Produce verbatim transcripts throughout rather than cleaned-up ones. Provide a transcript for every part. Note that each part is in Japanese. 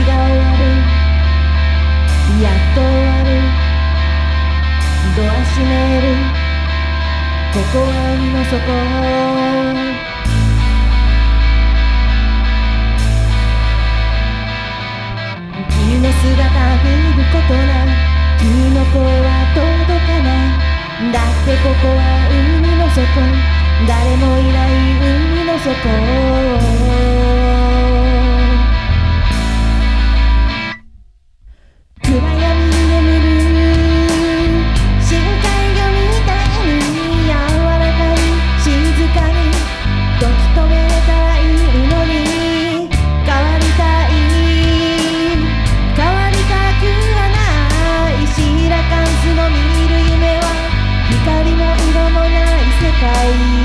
が終わる、やっと終わる、ドア閉める、ここは海の底。君の姿見ることない、君の声は届かない。だってここは海の底、誰もいない海の底。暗闇に眠る深海魚みたいに、柔らかに静かに時止めれたらいいのに。変わりたい、変わりたくはない。シーラカンスの見る夢は光も色もない世界。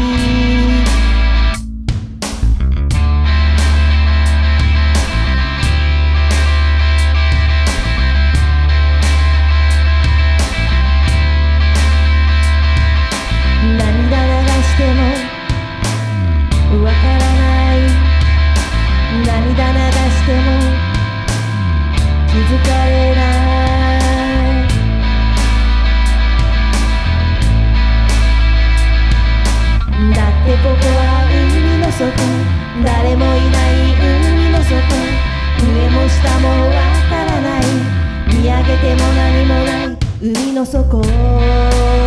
わからない、涙流しても気づかれない。だってここは海の底、誰もいない海の底。上も下もわからない、見上げても何もない海の底。